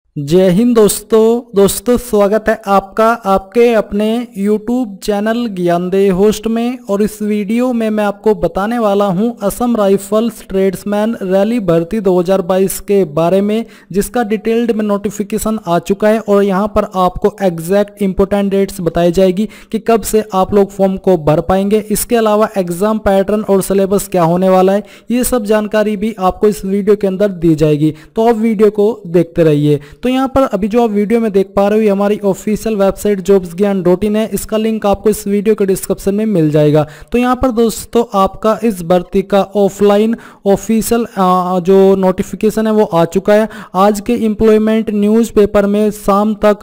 जय हिंद दोस्तों स्वागत है आपका आपके अपने YouTube चैनल ज्ञानदेह होस्ट में। और इस वीडियो में मैं आपको बताने वाला हूं असम राइफल्स ट्रेड्समैन रैली भर्ती 2022 के बारे में, जिसका डिटेल्ड में नोटिफिकेशन आ चुका है और यहां पर आपको एग्जैक्ट इंपॉर्टेंट डेट्स बताई जाएगी कि कब से आप लोग फॉर्म को भर पाएंगे। इसके अलावा एग्जाम पैटर्न और सिलेबस क्या होने वाला है, ये सब जानकारी भी आपको इस वीडियो के अंदर दी जाएगी। तो आप वीडियो को देखते रहिए। तो यहाँ पर अभी जो आप वीडियो में देख पा रहे हो, ये हमारी ऑफिशियल वेबसाइट jobsgyan.in है। इसका लिंक आपको इस वीडियो के डिस्क्रिप्शन में मिल जाएगा। तो यहाँ पर दोस्तों आपका इस भर्ती का ऑफलाइन ऑफिशियल जो नोटिफिकेशन है वो आ चुका है। आज के एम्प्लॉयमेंट न्यूज़पेपर में शाम तक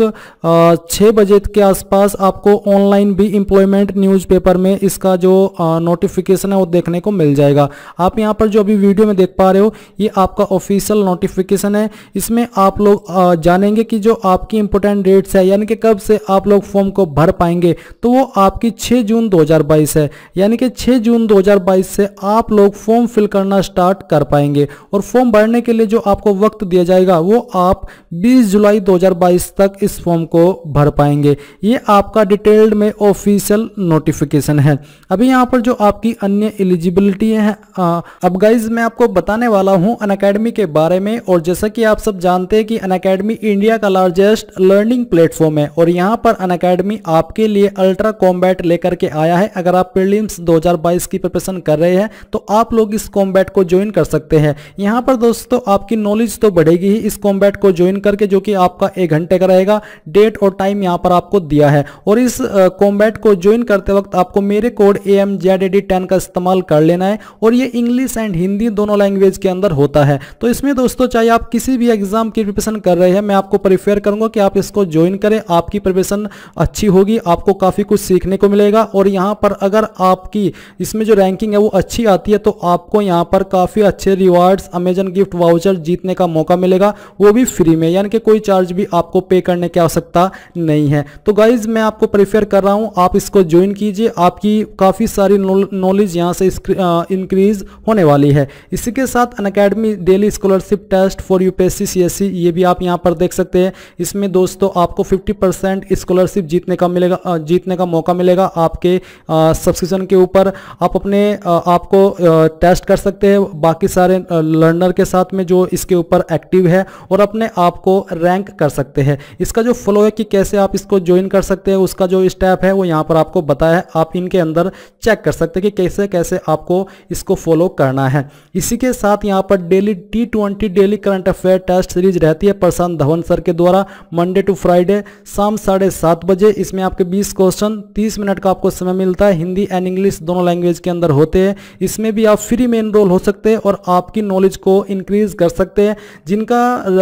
6 बजे के आसपास आपको ऑनलाइन भी एम्प्लॉयमेंट न्यूज़पेपर में इसका जो नोटिफिकेशन है वो देखने को मिल जाएगा। आप यहाँ पर जो अभी वीडियो में देख पा रहे हो, ये आपका ऑफिशियल नोटिफिकेशन है। इसमें आप लोग जानेंगे कि जो आपकी इंपॉर्टेंट डेट्स है, यानी कि कब से आप लोग फॉर्म को भर पाएंगे, तो वो आपकी 6 जून 2022 है। यानी कि 6 जून 2022 से आप लोग फॉर्म फिल करना स्टार्ट कर पाएंगे। और फॉर्म भरने के लिए जो आपको वक्त दिया जाएगा वो आप 20 जुलाई 2022 तक इस फॉर्म को भर पाएंगे। ये आपका डिटेल्ड में ऑफिशियल नोटिफिकेशन है। अभी यहाँ पर जो आपकी अन्य एलिजिबिलिटी है, अब गाइज मैं आपको बताने वाला हूँ अनअकैडमी के बारे में। और जैसा कि आप सब जानते हैं कि अनअकैडमी इंडिया का लार्जेस्ट लर्निंग प्लेटफॉर्म है और यहाँ पर अनअकैडमी आपके लिए अल्ट्रा कॉम्बैट लेकर के आया है। अगर आप प्रीलिम्स 2022 की प्रिपरेशन कर रहे हैं तो आप लोग इस कॉम्बैट को ज्वाइन कर सकते हैं। यहाँ पर दोस्तों आपकी नॉलेज तो बढ़ेगी ही इस कॉम्बैट को ज्वाइन करके, जो कि आपका 1 घंटे का रहेगा। डेट और टाइम यहाँ पर आपको दिया है। और इस कॉम्बैट को ज्वाइन करते वक्त आपको मेरे कोड AMZAD10 का इस्तेमाल कर लेना है। और ये इंग्लिश एंड हिंदी दोनों लैंग्वेज के अंदर होता है। तो इसमें दोस्तों चाहे आप किसी भी एग्जाम की प्रिपरेशन कर रहे हैं, मैं आपको प्रेफर करूंगा कि आप इसको ज्वाइन करें। आपकी प्रिपरेशन अच्छी होगी, आपको काफी कुछ सीखने को मिलेगा। और यहां पर अगर आपकी इसमें जो रैंकिंग है वो अच्छी आती है तो आपको यहां पर काफी अच्छे रिवार्ड्स, अमेजन गिफ्ट वाउचर जीतने का मौका मिलेगा, वो भी फ्री में, यानी कि कोई चार्ज भी आपको पे करने की आवश्यकता नहीं है। तो गाइज मैं आपको प्रेफर कर रहा हूं आप इसको ज्वाइन कीजिए। आपकी काफी सारी नॉलेज यहां से इंक्रीज होने वाली है। इसी के साथ Unacademy daily scholarship test for UPSC CSE, ये भी आप यहां पर देख सकते हैं। इसमें दोस्तों आपको 50% स्कॉलरशिप जीतने का मौका मिलेगा आपके सब्सक्रिप्शन के ऊपर। आप अपने आपको टेस्ट कर सकते हैं बाकी सारे लर्नर के साथ में जो इसके ऊपर एक्टिव है, और अपने आप को रैंक कर सकते हैं। इसका जो फ्लो है कि कैसे आप इसको ज्वाइन कर सकते हैं, उसका जो स्टेप है वो यहाँ पर आपको बताया है। आप इनके अंदर चेक कर सकते हैं कि कैसे कैसे आपको इसको फॉलो करना है। इसी के साथ यहाँ पर daily T20 daily current affair test series रहती है प्रशांत धवन सर के द्वारा, मंडे टू फ्राइडे शाम 7:30 बजे। इसमें आपके 20 क्वेश्चन 30 मिनट का आपको समय मिलता है। हिंदी एंड इंग्लिश दोनों लैंग्वेज के अंदर होते हैं। इसमें भी आप फ्री में एनरोल हो सकते हैं और आपकी नॉलेज को इंक्रीज कर सकते हैं। जिनका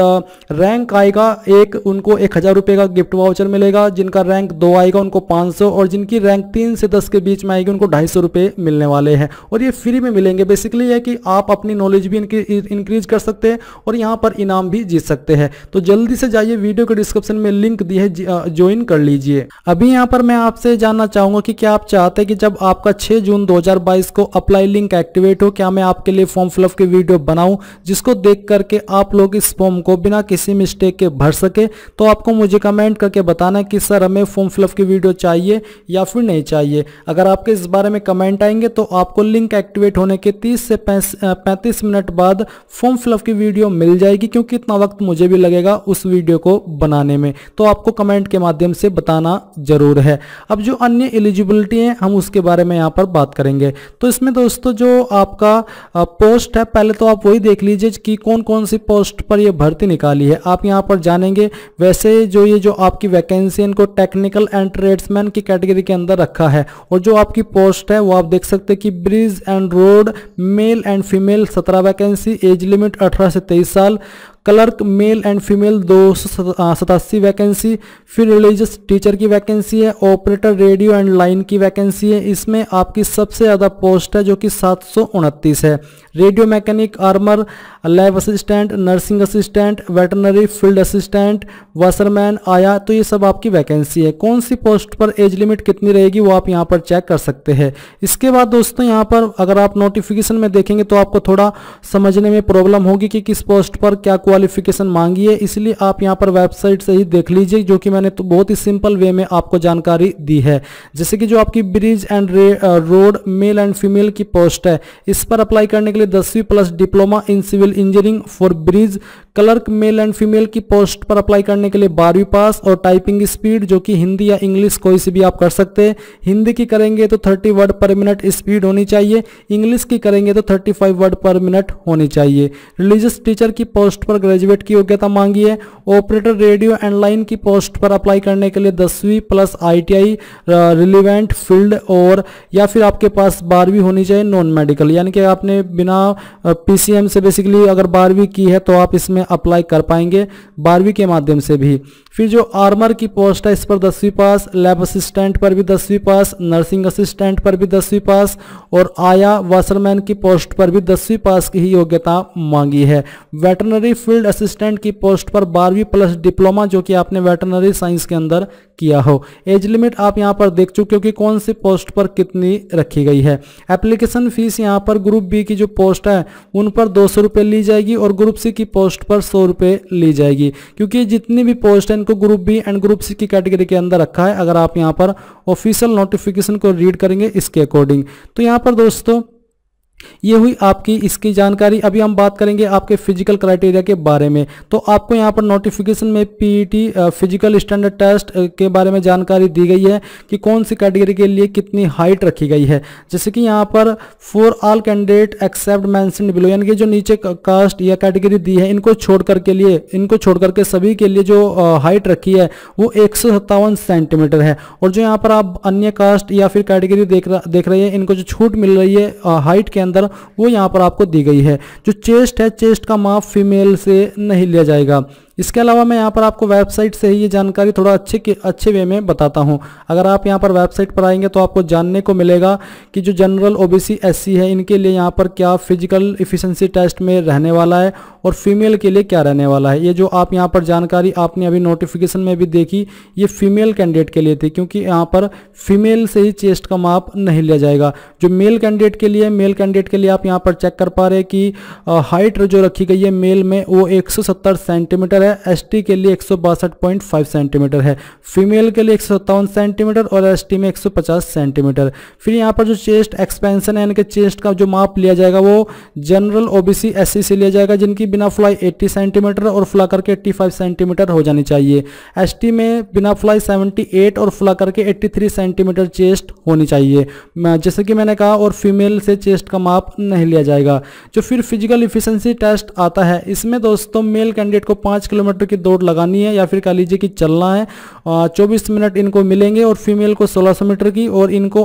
रैंक आएगा उनको 1000 रुपये का गिफ्ट वाउचर मिलेगा। जिनका रैंक 2 आएगा उनको 500, और जिनकी रैंक 3 से 10 के बीच में आएगी उनको 250 रुपये मिलने वाले हैं। और ये फ्री में मिलेंगे। बेसिकली है कि आप अपनी नॉलेज भी इंक्रीज कर सकते हैं और यहाँ पर इनाम भी जीत सकते हैं। तो जल्दी से जाइए, वीडियो के डिस्क्रिप्शन में लिंक दी है, ज्वाइन कर लीजिए। अभी यहाँ पर मैं आपसे जानना चाहूंगा कि क्या आप चाहते हैं कि जब आपका 6 जून 2022 को अप्लाई लिंक एक्टिवेट हो, क्या मैं आपके लिए फॉर्म फिलअप की वीडियो बनाऊं जिसको देख करके आप लोग इस फॉर्म को बिना किसी मिस्टेक के भर सके। तो आपको मुझे कमेंट करके बताना है कि सर हमें फॉर्म फिलअप की वीडियो चाहिए या फिर नहीं चाहिए। अगर आपके इस बारे में कमेंट आएंगे तो आपको लिंक एक्टिवेट होने के 30 से 35 मिनट बाद फॉर्म फिलअप की वीडियो मिल जाएगी, क्योंकि इतना वक्त मुझे भी लगेगा उस वीडियो को बनाने में। तो आपको कमेंट के माध्यम से बताना जरूर है। अब जो अन्य एलिजिबिलिटी है हम उसके बारे में यहाँ पर बात करेंगे। तो इसमें दोस्तों जो आपका पोस्ट है, पहले तो आप वही देख लीजिए कि कौन कौन सी पोस्ट पर ये भर्ती निकाली है, आप यहाँ पर जानेंगे। वैसे ये जो आपकी वैकेंसी है इनको टेक्निकल एंड ट्रेड्समैन की कैटेगरी के अंदर रखा है। और जो आपकी पोस्ट है वो आप देख सकते हैं कि bridge and road male and female 17 vacancy, age limit 18 से 23 साल, clerk male and female 287 vacancy. फिर रिलीजियस टीचर की वैकेंसी है, ऑपरेटर रेडियो एंड लाइन की वैकेंसी है। इसमें आपकी सबसे ज़्यादा पोस्ट है जो कि 729 है। Radio mechanic, armour, lab assistant, nursing assistant, veterinary field assistant, washerman आया, तो ये सब आपकी वैकेंसी है। कौन सी पोस्ट पर एज लिमिट कितनी रहेगी वो आप यहाँ पर चेक कर सकते हैं। इसके बाद दोस्तों यहाँ पर अगर आप नोटिफिकेशन में देखेंगे तो आपको थोड़ा समझने में प्रॉब्लम होगी कि किस पोस्ट पर क्या क्वालिफिकेशन मांगी है, इसलिए आप यहाँ पर वेबसाइट से ही देख लीजिए, जो कि मैंने तो बहुत ही सिंपल वे में आपको जानकारी दी है। जैसे कि जो आपकी bridge and road male and female की पोस्ट है, इस पर अप्लाई करने के लिए 10वीं plus diploma in civil engineering for bridge. Clerk male and female की पोस्ट पर अप्लाई करने के लिए 12वीं पास और टाइपिंग स्पीड जो कि हिंदी या इंग्लिश कोई सी भी आप कर सकते हैं। हिंदी की करेंगे तो 30 वर्ड पर मिनट स्पीड होनी चाहिए, इंग्लिश की करेंगे तो 35 वर्ड पर मिनट होनी चाहिए। रिलीजियस टीचर की पोस्ट पर ग्रेजुएट की योग्यता मांगी है। ऑपरेटर रेडियो एंड लाइन की पोस्ट पर अप्लाई करने के लिए 10वीं प्लस ITI रिलेवेंट फील्ड और या फिर आपके पास 12वीं होनी चाहिए नॉन मेडिकल, यानी कि आपने बिना PCM से बेसिकली अगर 12वीं की है तो आप इसमें अप्लाई कर पाएंगे 12वीं के माध्यम से भी। फिर जो आर्मर की पोस्ट है, इस पर 10वीं पास, लैब असिस्टेंट पर भी 10वीं पास, नर्सिंग असिस्टेंट पर भी 10वीं पास और आया वाशरमैन की पोस्ट पर भी 10वीं पास की ही योग्यता मांगी है। वेटरनरी फील्ड असिस्टेंट की पोस्ट पर 12वीं प्लस डिप्लोमा जो कि आपने वेटरनरी साइंस के अंदर किया हो। एज लिमिट आप यहां पर देख चुके हो कि कौन सी पोस्ट पर कितनी रखी गई है। एप्लीकेशन फीस यहां पर ग्रुप बी की जो पोस्ट है उन पर 200 रुपये ली जाएगी और ग्रुप सी की पोस्ट पर 100 रुपये ली जाएगी, क्योंकि जितनी भी पोस्ट है इनको group B and group C की कैटेगरी के अंदर रखा है। अगर आप यहां पर ऑफिशियल नोटिफिकेशन को रीड करेंगे इसके अकॉर्डिंग, तो यहां पर दोस्तों ये हुई आपकी इसकी जानकारी। अभी हम बात करेंगे आपके फिजिकल क्राइटेरिया के बारे में। तो आपको यहाँ पर नोटिफिकेशन में PET फिजिकल स्टैंडर्ड टेस्ट के बारे में जानकारी दी गई है कि कौन सी कैटेगरी के लिए कितनी हाइट रखी गई है। जैसे कि यहाँ पर for all candidate except mentioned below, यानी कि जो नीचे कास्ट या कैटेगरी दी है इनको छोड़ करके सभी के लिए जो हाइट रखी है वो 157 सेंटीमीटर है। और जो यहाँ पर आप अन्य कास्ट या फिर कैटेगरी देख रहे हैं इनको जो छूट मिल रही है हाइट के अंदर वो यहां पर आपको दी गई है। जो चेस्ट है, चेस्ट का माप फीमेल से नहीं लिया जाएगा। इसके अलावा मैं यहाँ पर आपको वेबसाइट से ही ये जानकारी थोड़ा अच्छे वे में बताता हूँ। अगर आप यहाँ पर वेबसाइट पर आएंगे तो आपको जानने को मिलेगा कि जो जनरल OBC SC है इनके लिए यहाँ पर क्या फिजिकल इफिशिएंसी टेस्ट में रहने वाला है और फीमेल के लिए क्या रहने वाला है। ये जो आप यहाँ पर जानकारी आपने अभी नोटिफिकेशन में भी देखी ये फीमेल कैंडिडेट के लिए थी, क्योंकि यहाँ पर फीमेल से ही चेस्ट का माप नहीं लिया जाएगा। जो मेल कैंडिडेट के लिए आप यहाँ पर चेक कर पा रहे हैं कि हाइट जो रखी गई है मेल में वो 170 सेंटीमीटर है, ST के लिए 162.5 सेंटीमीटर है, फीमेल के लिए 157 सेंटीमीटर और ST में 150 सेंटीमीटर। फिर यहाँ पर जो चेस्ट एक्सपेंशन है यानी कि चेस्ट का जो माप लिया जाएगा वो जनरल OBC SC से लिया जाएगा, जिनकी बिना फ्लाई 80 सेंटीमीटर और फ्ला करके 85 सेंटीमीटर हो जानी चाहिए। ST में बिना फ्लाई 78 और फ्ला करके 83 सेंटीमीटर चेस्ट होनी चाहिए, जैसे कि मैंने कहा, और फीमेल से चेस्ट का माप नहीं लिया जाएगा। जो फिर फिजिकल इफिशिएंसी टेस्ट आता है इसमें दोस्तों मेल कैंडिडेट को 5 किलोमीटर की दौड़ लगानी है या फिर कह लीजिए कि चलना है, 24 मिनट इनको मिलेंगे, और फीमेल को 1600 मीटर की और इनको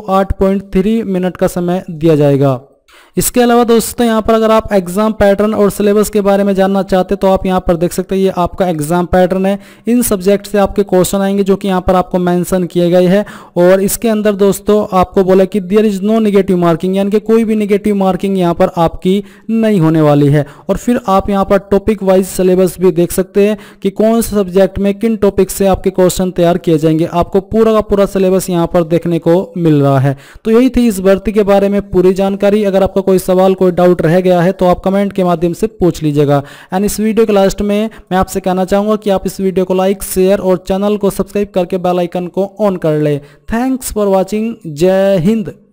8.3 मिनट का समय दिया जाएगा। इसके अलावा दोस्तों यहाँ पर अगर आप एग्जाम पैटर्न और सिलेबस के बारे में जानना चाहते तो आप यहाँ पर देख सकते हैं, ये आपका एग्जाम पैटर्न है। इन सब्जेक्ट से आपके क्वेश्चन आएंगे जो कि यहाँ पर आपको मेंशन किए गए हैं, और इसके अंदर दोस्तों आपको बोला कि there is no negative marking, यानी कि कोई भी नेगेटिव मार्किंग यहाँ पर आपकी नहीं होने वाली है। और फिर आप यहाँ पर टॉपिक वाइज सिलेबस भी देख सकते हैं कि कौन से सब्जेक्ट में किन टॉपिक से आपके क्वेश्चन तैयार किए जाएंगे। आपको पूरा का पूरा सिलेबस यहाँ पर देखने को मिल रहा है। तो यही थी इस भर्ती के बारे में पूरी जानकारी। अगर आपका कोई सवाल कोई डाउट रह गया है तो आप कमेंट के माध्यम से पूछ लीजिएगा। एंड इस वीडियो के लास्ट में मैं आपसे कहना चाहूंगा कि आप इस वीडियो को लाइक, शेयर और चैनल को सब्सक्राइब करके बेल आइकन को ऑन कर ले। Thanks for watching. जय हिंद।